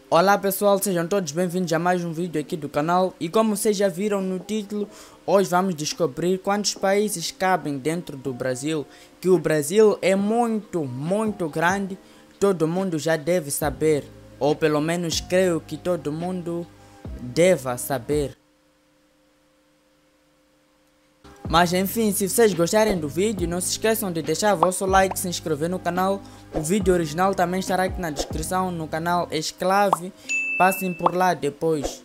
Olá pessoal, sejam todos bem-vindos a mais um vídeo aqui do canal. E como vocês já viram no título, hoje vamos descobrir quantos países cabem dentro do Brasil. Que o Brasil é muito grande, todo mundo já deve saber. Ou pelo menos creio que todo mundo deva saber. Mas enfim, se vocês gostarem do vídeo, não se esqueçam de deixar vosso like, se inscrever no canal. O vídeo original também estará aqui na descrição no canal Exclave. Passem por lá depois.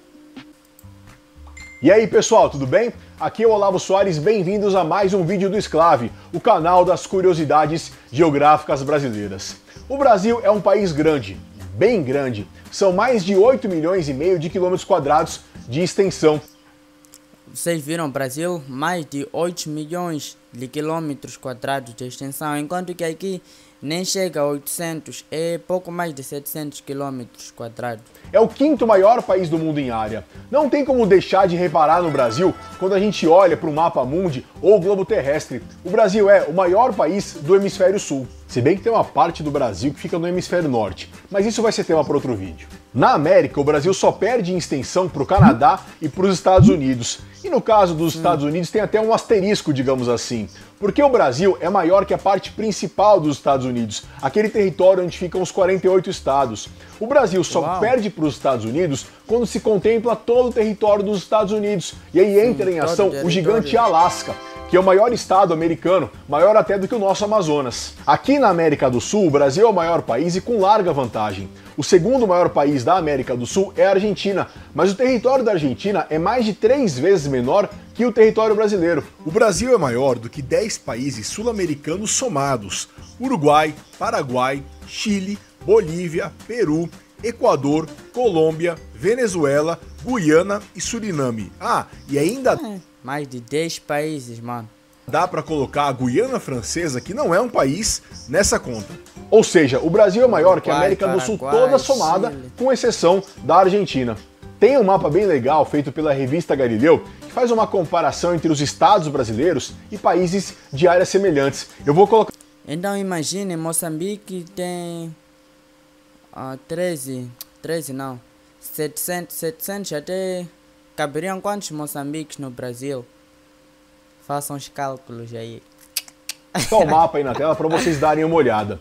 E aí pessoal, tudo bem? Aqui é o Olavo Soares, bem-vindos a mais um vídeo do Exclave, o canal das curiosidades geográficas brasileiras. O Brasil é um país grande, bem grande. São mais de 8,5 milhões de quilômetros quadrados de extensão. Vocês viram, Brasil, mais de 8 milhões de quilômetros quadrados de extensão, enquanto que aqui nem chega a 800, é pouco mais de 700 quilômetros quadrados. É o quinto maior país do mundo em área. Não tem como deixar de reparar no Brasil quando a gente olha para o mapa mundi ou o globo terrestre. O Brasil é o maior país do hemisfério sul. Se bem que tem uma parte do Brasil que fica no hemisfério norte, mas isso vai ser tema para outro vídeo. Na América, o Brasil só perde em extensão para o Canadá e para os Estados Unidos. E no caso dos Estados Unidos tem até um asterisco, digamos assim, porque o Brasil é maior que a parte principal dos Estados Unidos, aquele território onde ficam os 48 estados. O Brasil só perde para os Estados Unidos quando se contempla todo o território dos Estados Unidos, e aí entra em ação o gigante Alasca, que é o maior estado americano, maior até do que o nosso Amazonas. Aqui na América do Sul, o Brasil é o maior país e com larga vantagem. O segundo maior país da América do Sul é a Argentina, mas o território da Argentina é mais de 3 vezes menor que o território brasileiro. O Brasil é maior do que 10 países sul-americanos somados: Uruguai, Paraguai, Chile, Bolívia, Peru, Equador, Colômbia, Venezuela, Guiana e Suriname. Ah, e ainda... mais de 10 países, mano. Dá para colocar a Guiana Francesa, que não é um país, nessa conta. Ou seja, o Brasil é maior que a América do Sul toda somada, Chile, com exceção da Argentina. Tem um mapa bem legal feito pela revista Galileu, que faz uma comparação entre os estados brasileiros e países de áreas semelhantes. Eu vou colocar... Então imagine, Moçambique tem 700 até... Caberiam quantos Moçambiques no Brasil? Façam os cálculos aí. Tá o mapa aí na tela para vocês darem uma olhada.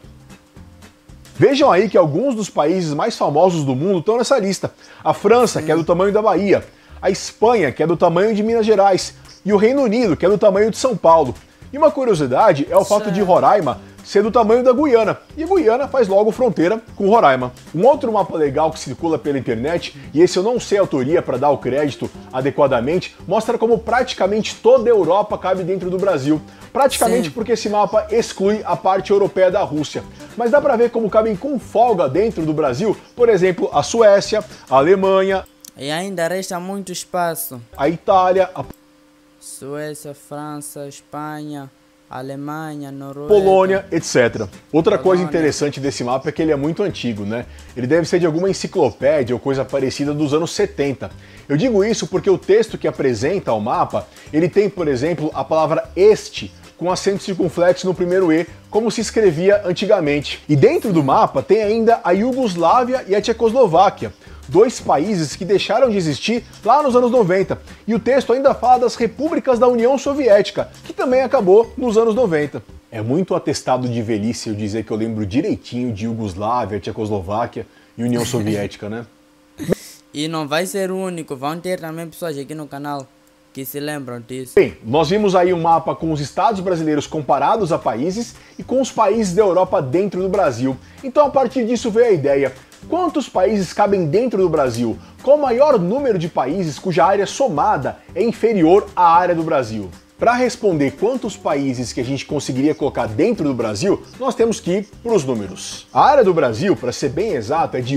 Vejam aí que alguns dos países mais famosos do mundo estão nessa lista. A França, que é do tamanho da Bahia. A Espanha, que é do tamanho de Minas Gerais. E o Reino Unido, que é do tamanho de São Paulo. E uma curiosidade é o fato de Roraima ser do tamanho da Guiana, e Guiana faz logo fronteira com Roraima. Um outro mapa legal que circula pela internet, e esse eu não sei a autoria para dar o crédito adequadamente, mostra como praticamente toda a Europa cabe dentro do Brasil. Praticamente porque esse mapa exclui a parte europeia da Rússia. Mas dá para ver como cabem com folga dentro do Brasil, por exemplo, a Suécia, a Alemanha... E ainda resta muito espaço. A Itália, a Suécia, França, Espanha... Alemanha, Noruega, Polônia, etc. Outra coisa interessante desse mapa é que ele é muito antigo, né? Ele deve ser de alguma enciclopédia ou coisa parecida dos anos 70. Eu digo isso porque o texto que apresenta o mapa, ele tem, por exemplo, a palavra este, com acento circunflexo no primeiro E, como se escrevia antigamente. E dentro do mapa tem ainda a Iugoslávia e a Tchecoslováquia, dois países que deixaram de existir lá nos anos 90. E o texto ainda fala das repúblicas da União Soviética, que também acabou nos anos 90. É muito atestado de velhice eu dizer que eu lembro direitinho de Iugoslávia, Tchecoslováquia e União Soviética, né? E não vai ser o único, vão ter também pessoas aqui no canal que se lembram disso. Bem, nós vimos aí um mapa com os estados brasileiros comparados a países e com os países da Europa dentro do Brasil. Então a partir disso veio a ideia. Quantos países cabem dentro do Brasil? Qual o maior número de países cuja área somada é inferior à área do Brasil? Para responder quantos países que a gente conseguiria colocar dentro do Brasil, nós temos que ir para os números. A área do Brasil, para ser bem exato, é de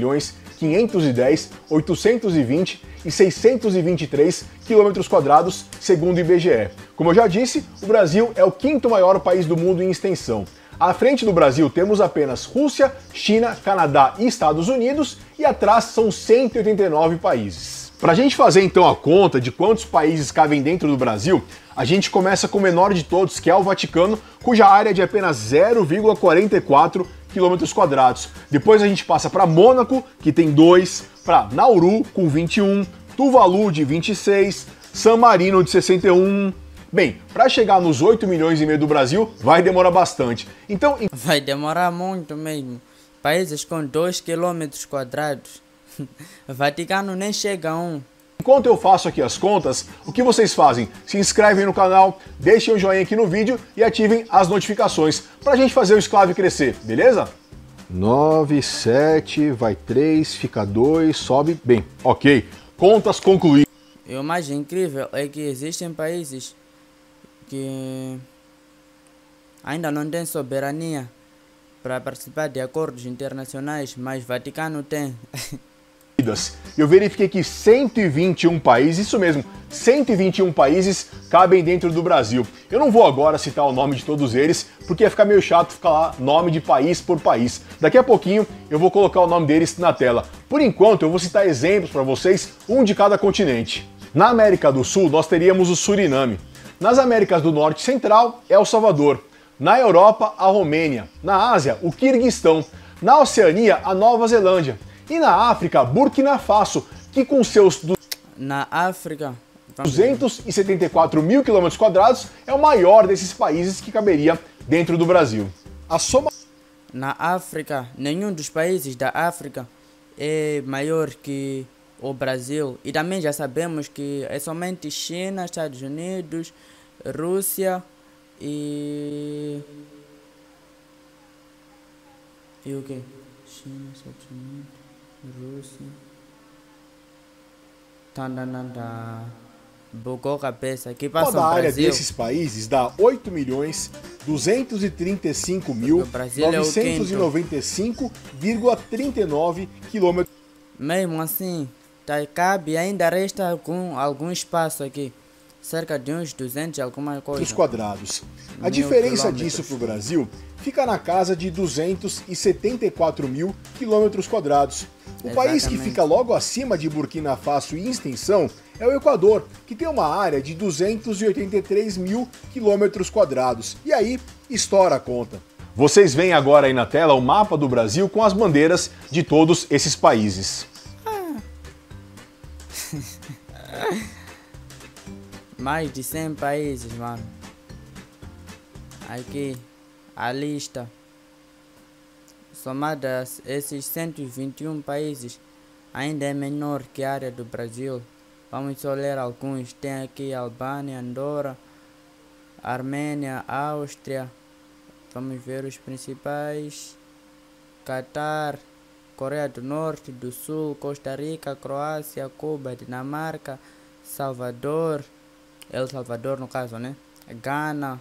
8.510.820.623 quilômetros quadrados, segundo o IBGE. Como eu já disse, o Brasil é o quinto maior país do mundo em extensão. À frente do Brasil temos apenas Rússia, China, Canadá e Estados Unidos, e atrás são 189 países. Para a gente fazer então a conta de quantos países cabem dentro do Brasil, a gente começa com o menor de todos, que é o Vaticano, cuja área é de apenas 0,44 quilômetros quadrados. Depois a gente passa para Mônaco, que tem 2, para Nauru, com 21, Tuvalu, de 26, San Marino, de 61... Bem, para chegar nos 8 milhões e meio do Brasil, vai demorar bastante. Então, vai demorar muito mesmo. Países com 2 quilômetros quadrados. Vaticano nem chega a 1. Enquanto eu faço aqui as contas, o que vocês fazem? Se inscrevem no canal, deixem um joinha aqui no vídeo e ativem as notificações pra gente fazer o Exclave crescer, beleza? 9, 7, vai 3, fica 2, sobe. Bem, ok. Contas concluídas. E o mais incrível é que existem países que ainda não têm soberania para participar de acordos internacionais, mas Vaticano tem. Eu verifiquei que 121 países, isso mesmo, 121 países cabem dentro do Brasil. Eu não vou agora citar o nome de todos eles, porque ia ficar meio chato ficar lá nome de país por país. Daqui a pouquinho eu vou colocar o nome deles na tela. Por enquanto eu vou citar exemplos para vocês, um de cada continente. Na América do Sul nós teríamos o Suriname. Nas Américas do Norte e Central, El Salvador. Na Europa, a Romênia. Na Ásia, o Quirguistão. Na Oceania, a Nova Zelândia. E na África, Burkina Faso, que com seus na África 274 mil quilômetros quadrados é o maior desses países que caberia dentro do Brasil. Na África, nenhum dos países da África é maior que o Brasil. E também já sabemos que é somente China, Estados Unidos, Rússia e o que? China, Estados Unidos, Rússia. Bugou a cabeça. Que passa Toda a área Brasil. desses países dá 8.235.995,39 km. Mesmo assim, cabe, ainda resta algum espaço aqui. Cerca de uns 200 e alguma coisa. Quadrados. A diferença disso para o Brasil fica na casa de 274 mil quilômetros quadrados. O país que fica logo acima de Burkina Faso em extensão é o Equador, que tem uma área de 283 mil quilômetros quadrados. E aí, estoura a conta. Vocês veem agora aí na tela o mapa do Brasil com as bandeiras de todos esses países. Mais de 100 países, mano. Aqui, a lista. Somadas esses 121 países, ainda é menor que a área do Brasil. Vamos só ler alguns. Tem aqui Albânia, Andorra, Armênia, Áustria. Vamos ver os principais. Catar, Coreia do Norte, do Sul, Costa Rica, Croácia, Cuba, Dinamarca, Salvador, El Salvador no caso, né? Gana.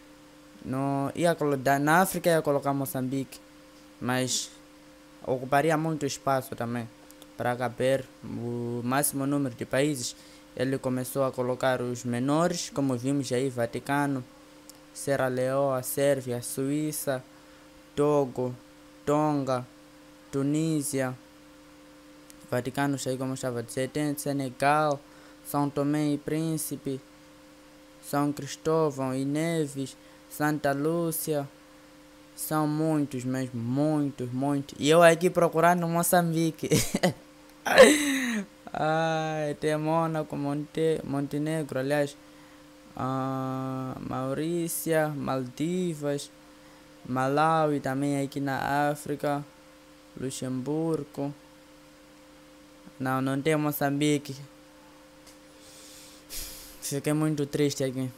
Na África ia colocar Moçambique, mas ocuparia muito espaço também. Para caber o máximo número de países, ele começou a colocar os menores, como vimos aí, Vaticano, Serra Leoa, Sérvia, Suíça, Togo, Tonga, Tunísia, Vaticano, sei como estava dizendo, Senegal, São Tomé e Príncipe, São Cristóvão e Neves, Santa Lúcia. São muitos mesmo, muitos. E eu aqui procurando Moçambique. Tem Mônaco, Montenegro, aliás, Maurícia, Maldivas, Malawi também aqui na África, Luxemburgo. Não tem Moçambique. Fiquei muito triste aqui.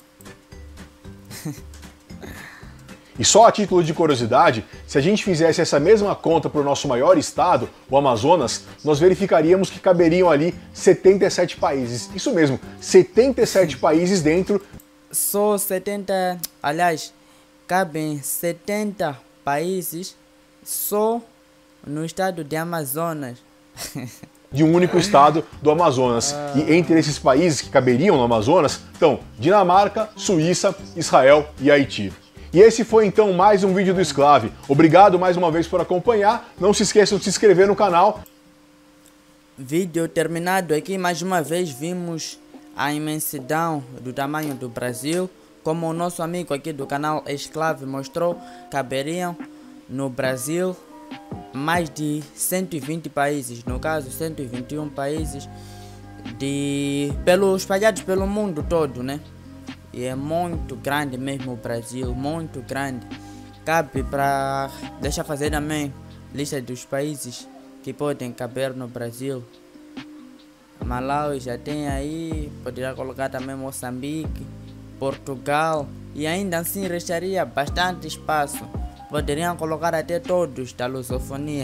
E só a título de curiosidade, se a gente fizesse essa mesma conta para o nosso maior estado, o Amazonas, nós verificaríamos que caberiam ali 77 países. Isso mesmo, 77 países dentro. Só 70, aliás, cabem 70 países só no estado de Amazonas. De um único estado do Amazonas. E entre esses países que caberiam no Amazonas estão Dinamarca, Suíça, Israel e Haiti. E esse foi então mais um vídeo do Exclave. Obrigado mais uma vez por acompanhar. Não se esqueçam de se inscrever no canal. Vídeo terminado aqui. Mais uma vez vimos a imensidão do tamanho do Brasil. Como o nosso amigo aqui do canal Exclave mostrou, caberiam no Brasil mais de 120 países, no caso 121 países espalhados pelo mundo todo, né? E é muito grande mesmo o Brasil, muito grande. Cabe para deixar fazer também lista dos países que podem caber no Brasil. Malawi já tem aí, poderia colocar também Moçambique, Portugal, e ainda assim restaria bastante espaço. Poderiam colocar até todos da lusofonia.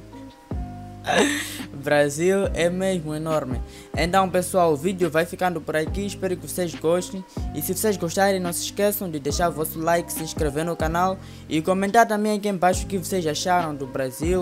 Brasil é mesmo enorme. Então pessoal, o vídeo vai ficando por aqui, espero que vocês gostem. E se vocês gostarem, não se esqueçam de deixar o vosso like, se inscrever no canal e comentar também aqui embaixo o que vocês acharam do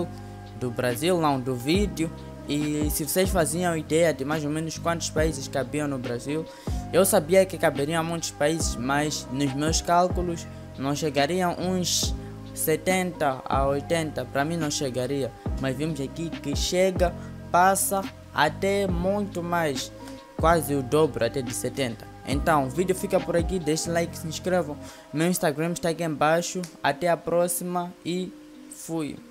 vídeo. E se vocês faziam ideia de mais ou menos quantos países cabiam no Brasil. Eu sabia que caberiam muitos países, mas nos meus cálculos não chegariam uns 70 a 80, para mim não chegaria, mas vimos aqui que chega, passa até muito mais, quase o dobro, até de 70. Então o vídeo fica por aqui, deixem like, se inscrevam, meu Instagram está aqui embaixo, até a próxima e fui.